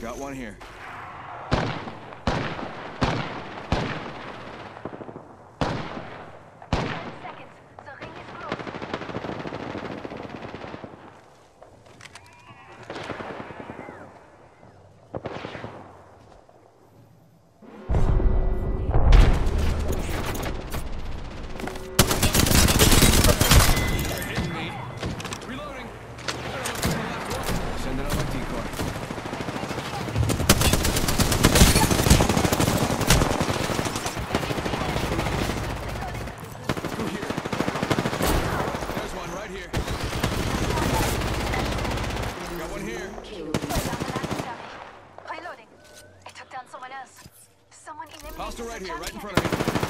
Got one here. Hostile right here, right in front of me.